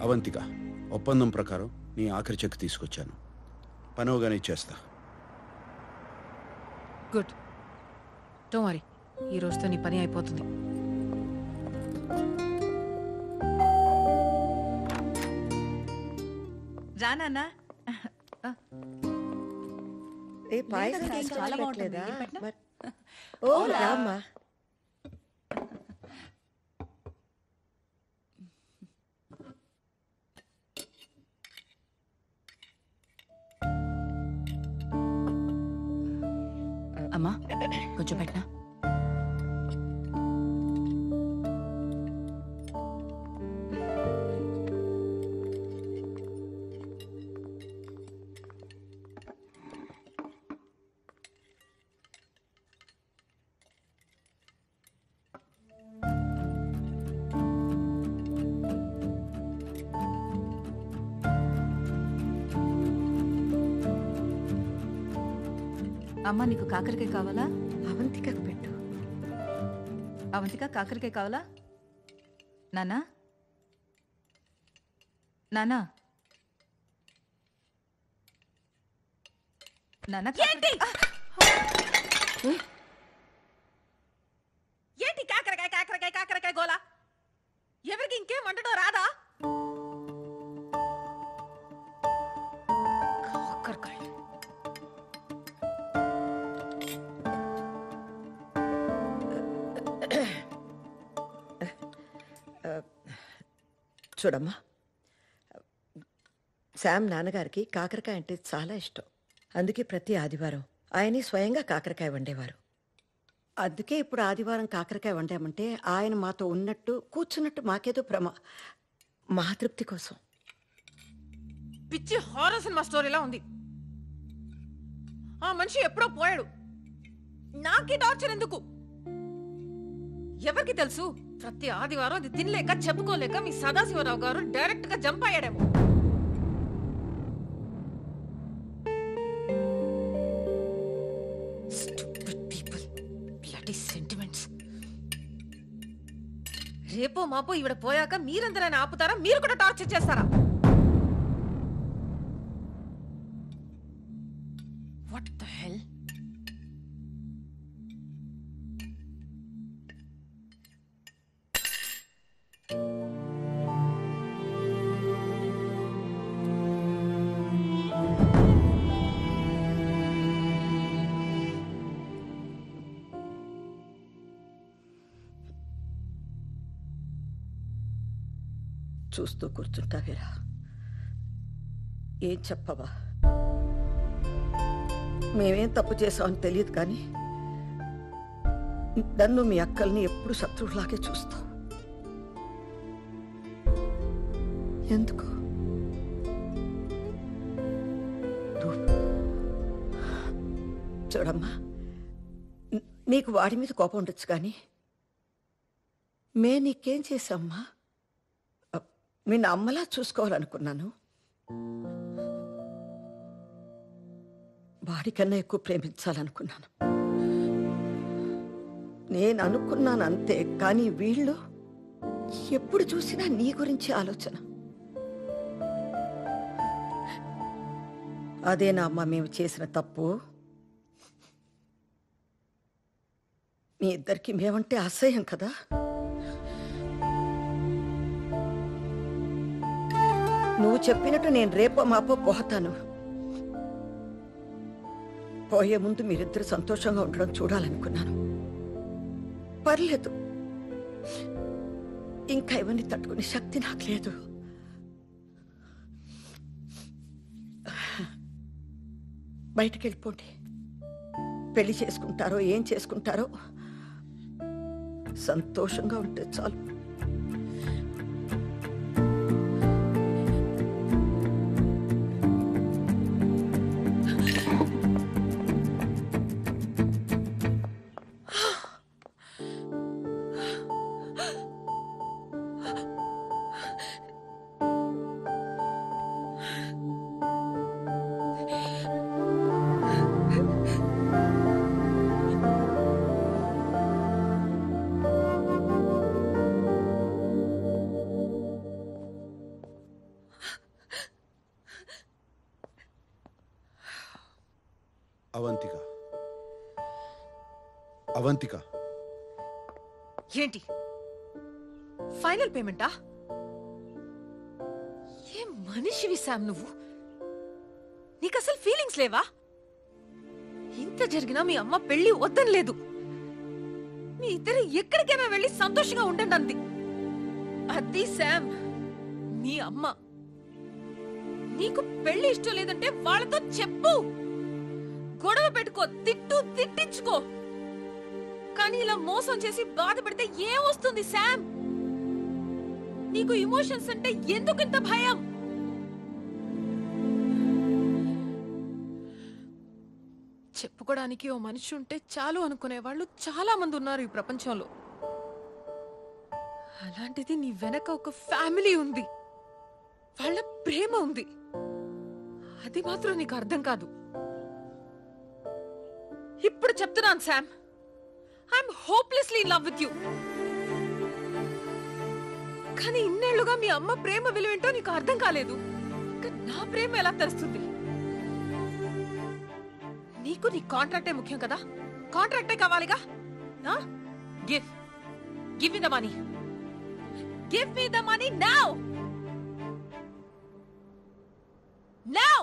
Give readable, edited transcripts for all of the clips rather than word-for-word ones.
అవంతిక, ఒప్పందం ప్రకారం నీ ఆఖరి చెక్ తీసుకొచ్చాను. పనవగానే ఇచ్చేస్తా. గుడ్. డోంట్ వరీ, ఈ రోజుతో నీ పని అయిపోతుంది. రానా చాలా బాగుంటుందా? ఓ రామ్మా. అమ్మా కొంచెం పెట్టినా. అమ్మా నీకు కాకరకాయ కావాలా? అవంతికకు పెట్టు. అవంతిక కాకరకాయ కావాలా? నానా నానా నానా ఏంటి ఏంటి కాకరకాయ కాకరకాయ కాకరకాయ గోలా? ఎవరికి ఇంకేం వండడం రాదా? కాకరకాయ చూడమ్మా, శామ్ నాన్నగారికి కాకరకాయ అంటే చాలా ఇష్టం. అందుకే ప్రతి ఆదివారం ఆయనే స్వయంగా కాకరకాయ వండేవారు. అందుకే ఇప్పుడు ఆదివారం కాకరకాయ వండామంటే ఆయన మాతో ఉన్నట్టు కూర్చున్నట్టు మాకేదో మా తృప్తి కోసం. పిచ్చి హారర్ సినిమా స్టోరీలా ఉంది. ఆ మనిషి ఎప్పుడో పోయాడు. నాకీ టార్చర్ ఎందుకు? ఎవరికి తెలుసు, ప్రతి ఆదివారం అది తినలేక చెప్పుకోలేక మీ సదాశివరావు గారు డైరెక్ట్ గా జంప్ అయ్యాడేమో. Stupid people. Bloody sentiments. రేపో మాపో ఈవిడ పోయాక మీరందరైనా ఆపుతారా? మీరు కూడా టార్చర్ చేస్తారా? What the hell? చూస్తూ కూర్చుంటావేరా? ఏం చెప్పవా? మేమేం తప్పు చేసామని తెలియదు కానీ నన్ను మీ అక్కల్ని ఎప్పుడు శత్రువులాగే చూస్తావు. ఎందుకు? చూడమ్మా, నీకు వాడి మీద కోపం ఉండొచ్చు కానీ నీకేం చేశామ్మా? నిన్న అమ్మలా చూసుకోవాలనుకున్నాను. వాడికన్నా ఎక్కువ ప్రేమించాలనుకున్నాను. నేను అనుకున్నాను అంతే, కానీ వీళ్ళు ఎప్పుడు చూసినా నీ గురించి ఆలోచన. అదేనా అమ్మ మేము చేసిన తప్పు? మీ ఇద్దరికి మేమంటే అసహ్యం కదా? నువ్వు చెప్పినట్టు నేను రేపో మాపో పోతాను. పోయే ముందు మీరిద్దరు సంతోషంగా ఉండడం చూడాలనుకున్నాను. పర్లేదు, ఇంకా ఇవన్నీ తట్టుకునే శక్తి నాకు లేదు. బయటికి వెళ్ళిపోండి. పెళ్లి చేసుకుంటారో ఏం చేసుకుంటారో సంతోషంగా ఉంటే చాలు. అవంతిక, అవంతిక, ఏంటి ఫైనల్ పేమెంటా? ఏం మనిషివి శామ్ నువ్వు? నీకు అసలు ఫీలింగ్స్ లేవా? ఇంత జరిగినా మీ అమ్మ పెళ్లి వద్దని లేదు. మీ ఇద్దరు ఎక్కడికైనా వెళ్ళి సంతోషంగా ఉండండి అంది. అది శామ్ మీ అమ్మ. నీకు పెళ్లి ఇష్టం లేదంటే వాళ్ళతో చెప్పు, గొడవ పెట్టుకో, తిట్టించుకో. కానీ ఇలా మోసం చేసి బాధ పెడితే ఏమొస్తుంది శామ్? నీకు ఇమోషన్స్ అంటే ఎందుకింత భయం? చెప్పుకోవడానికి ఓ మనిషి ఉంటే చాలు అనుకునే వాళ్ళు చాలా మంది ఉన్నారు ఈ ప్రపంచంలో. అలాంటిది నీ వెనక ఒక ఫ్యామిలీ ఉంది, వాళ్ళ ప్రేమ ఉంది. అది మాత్రం నీకు అర్థం కాదు. ఇప్పుడు చెప్తున్నాను Sam, I'm hopelessly in love with you. కానీ ఇన్నేళ్లుగా మీ అమ్మ ప్రేమ విలువేంటో నీకు అర్థం కాలేదు. ఇంకా నా ప్రేమ ఎలా తెలుస్తుంది? నీకు నీ కాంట్రాక్టే ముఖ్యం కదా? కాంట్రాక్టే కావాలిగా. Give me the money. Give me the money now. Now.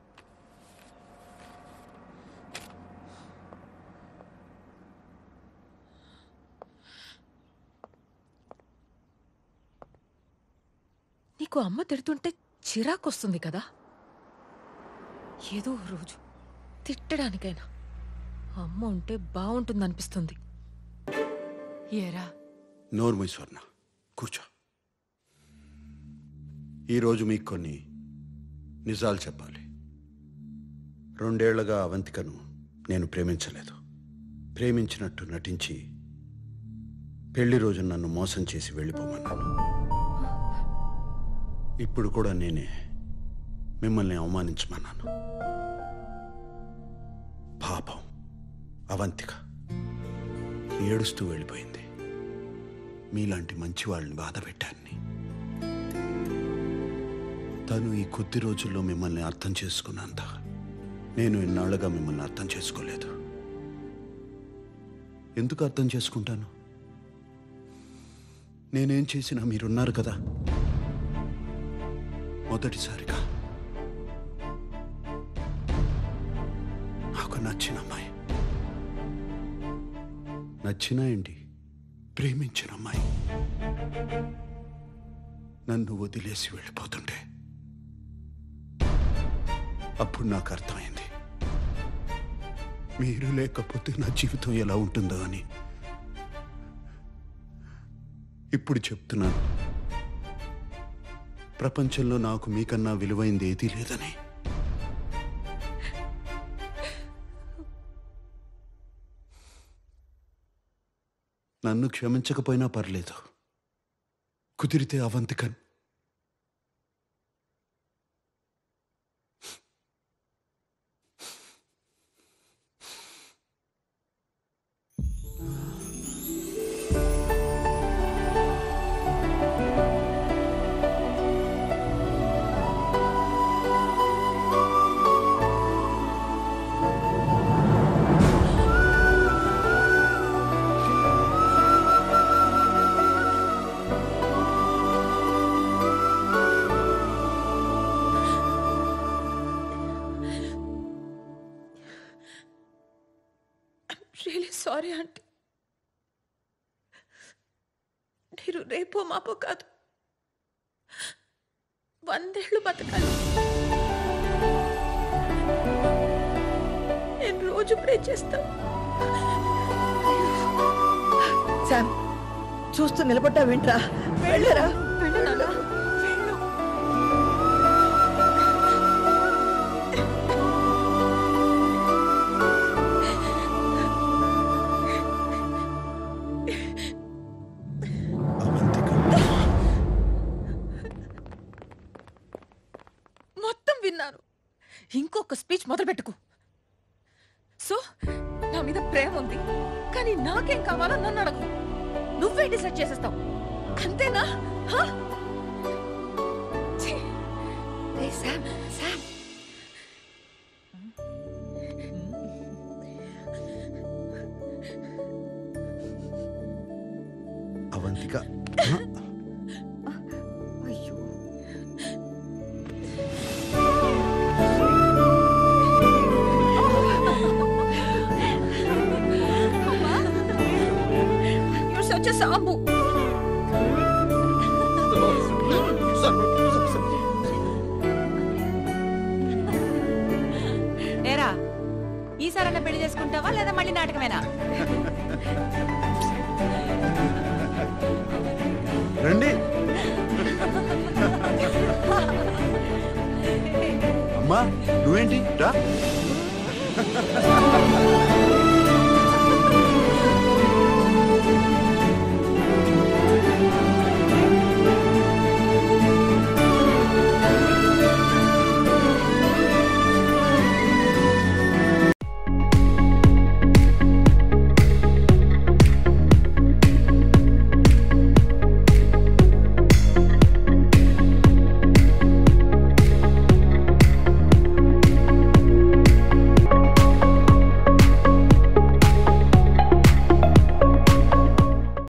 నీకు అమ్మ తిడుతుంటే చిరాకొస్తుంది కదా? ఏదో రోజు తిట్టడానికైనా అమ్మ ఉంటే బాగుంటుందనిపిస్తుంది. ఏరా? నోర్మై స్వర్ణ, కూర్చో. ఈరోజు మీకు కొన్ని నిజాలు చెప్పాలి. 2 ఏళ్లుగా అవంతికను నేను ప్రేమించలేదు. ప్రేమించినట్టు నటించి పెళ్లి రోజు నన్ను మోసం చేసి వెళ్ళిపోమన్నాను. ఇప్పుడు కూడా నేనే మిమ్మల్ని అవమానించమన్నాను. పాపం అవంతిక ఏడుస్తూ వెళ్ళిపోయింది. మీలాంటి మంచి వాళ్ళని బాధ పెట్టాన్ని. తను ఈ కొద్ది రోజుల్లో మిమ్మల్ని అర్థం చేసుకున్నంత నేను ఇన్నాళ్లుగా మిమ్మల్ని అర్థం చేసుకోలేదు. ఎందుకు అర్థం చేసుకుంటాను? నేనేం చేసినా మీరున్నారు కదా. మొదటిసారిగా నాకు నచ్చిన అమ్మాయి, నచ్చిన ఏంటి, ప్రేమించిన అమ్మాయి నన్ను వదిలేసి వెళ్ళిపోతుంటే అప్పుడు నాకు అర్థమైంది, మీరు లేకపోతే నా జీవితం ఎలా ఉంటుందో అని. ఇప్పుడు చెప్తున్నాను, ప్రపంచంలో నాకు మీకన్నా విలువైంది ఏదీ లేదని. నన్ను క్షమించకపోయినా పర్లేదు, కుదిరితే అవంతికన్ రియలీ సారీ ఆంటీ. మీరు రేపో మాపో కాదు, 100 ఏళ్ళు బతకాలి. నేను రోజు ప్రే చేస్తాను. శామ్, చూస్తూ నిలబడ్డా వింట్రా. వెళ్ళరా. వెళ్ళు. మొత్తం విన్నాను. ఇంకొక స్పీచ్ మొదలు పెట్టుకో. సో నా మీద ప్రేమ ఉంది, కానీ నాకేం కావాలో నన్ను అడగు. నువ్వే డిసైడ్ చేసేస్తావు, అంతేనా? అవంతిక అయ్యో You're such a సాంబు. ఏరా ఈసారన్నా పెళ్లి చేసుకుంటావా లేదా మళ్ళీ నాటకమేనా? రండి అమ్మా నువ్వేంటి రా